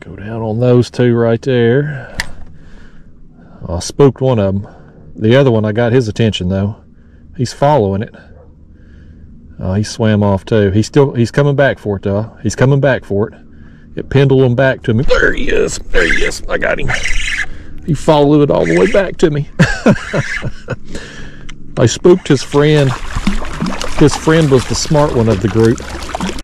Go down on those two right there. I spooked one of them. The other one, I got his attention though. He's following it. He swam off too. He's coming back for it though. He's coming back for it. It pendulum back to me. There he is. There he is. I got him. He followed it all the way back to me. I spooked his friend. His friend was the smart one of the group.